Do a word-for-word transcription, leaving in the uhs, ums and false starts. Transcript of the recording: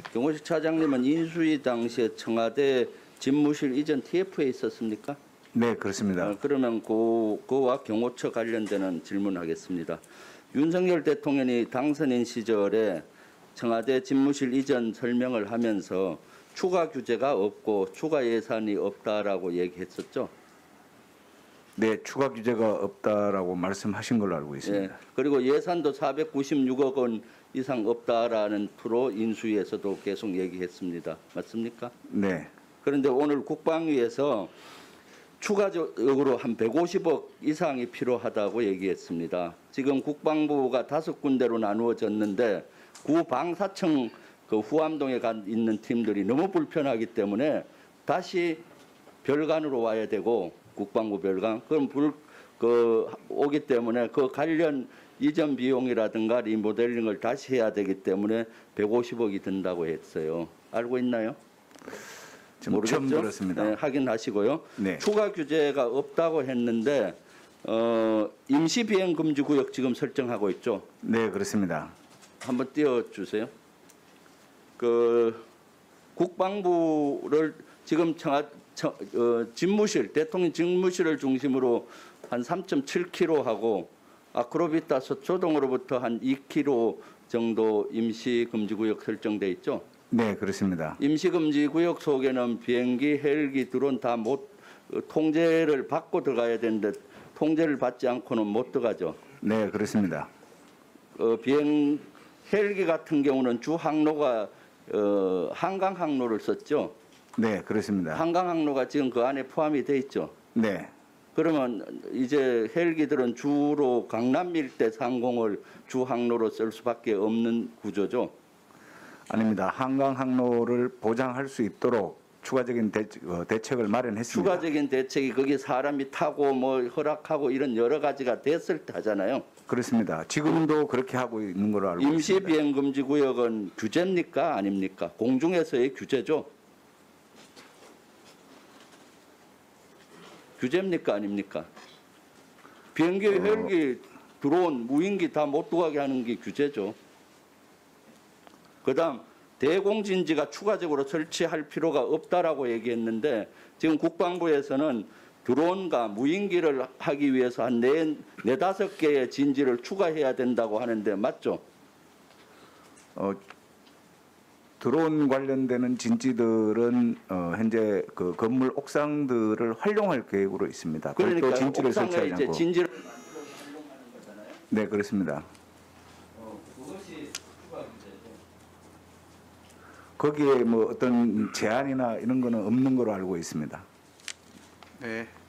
경호실 차장님은 인수위 당시에 청와대 집무실 이전 티에프에 있었습니까? 네, 그렇습니다. 어, 그러면 그, 그와 경호처 관련되는 질문하겠습니다. 윤석열 대통령이 당선인 시절에 청와대 집무실 이전 설명을 하면서 추가 규제가 없고 추가 예산이 없다라고 얘기했었죠. 네, 추가 규제가 없다라고 말씀하신 걸로 알고 예, 있습니다. 그리고 예산도 사백구십육억 원 이상 없다라는 투로 인수위에서도 계속 얘기했습니다. 맞습니까? 네, 그런데 오늘 국방위에서 추가적으로 한 백오십억 이상이 필요하다고 얘기했습니다. 지금 국방부가 다섯 군데로 나누어졌는데 구 방사청 그 후암동에 가 있는 팀들이 너무 불편하기 때문에 다시 별관으로 와야 되고 국방부 별관 그럼 불 그 오기 때문에 그 관련 이전 비용이라든가 리모델링을 다시 해야 되기 때문에 백오십억이 든다고 했어요. 알고 있나요? 지금 처음 들었습니다. 네, 확인하시고요. 네. 추가 규제가 없다고 했는데 어, 임시 비행 금지 구역 지금 설정하고 있죠. 네, 그렇습니다. 한번 띄워주세요. 그 국방부를 지금 청와 청, 어, 집무실 대통령 집무실을 중심으로 한 삼 점 칠 킬로미터 하고 아크로비타 서초동으로부터 한 이 킬로미터 정도 임시 금지 구역 설정돼 있죠. 네, 그렇습니다. 임시금지 구역 속에는 비행기, 헬기, 드론 다 못 통제를 받고 들어가야 되는데 통제를 받지 않고는 못 들어가죠. 네, 그렇습니다. 어, 비행 헬기 같은 경우는 주 항로가 어, 한강 항로를 썼죠. 네, 그렇습니다. 한강 항로가 지금 그 안에 포함이 돼 있죠. 네, 그러면 이제 헬기들은 주로 강남 일대 상공을 주 항로로 쓸 수밖에 없는 구조죠. 아닙니다. 한강 항로를 보장할 수 있도록 추가적인 대, 어, 대책을 마련했습니다. 추가적인 대책이 거기 사람이 타고 뭐 허락하고 이런 여러 가지가 됐을 때 하잖아요. 그렇습니다. 지금도 그렇게 하고 있는 걸로 알고 임시 있습니다. 비행 금지 구역은 규제입니까 아닙니까? 공중에서의 규제죠. 규제입니까 아닙니까? 비행기, 어. 헬기, 드론, 무인기 다 못 들어가게 하는 게 규제죠. 그다음 대공진지가 추가적으로 설치할 필요가 없다라고 얘기했는데 지금 국방부에서는 드론과 무인기를 하기 위해서 한 네, 네다섯 개의 진지를 추가해야 된다고 하는데 맞죠? 어, 드론 관련되는 진지들은 어, 현재 그 건물 옥상들을 활용할 계획으로 있습니다. 그러니까 별도 진지를 옥상에 설치하지 이제 않고. 진지를 만들어서 활용하는 거잖아요. 네, 그렇습니다. 어, 그것이 추가 규제죠. 거기에 뭐 어떤 제한이나 이런 거는 없는 걸로 알고 있습니다. 네.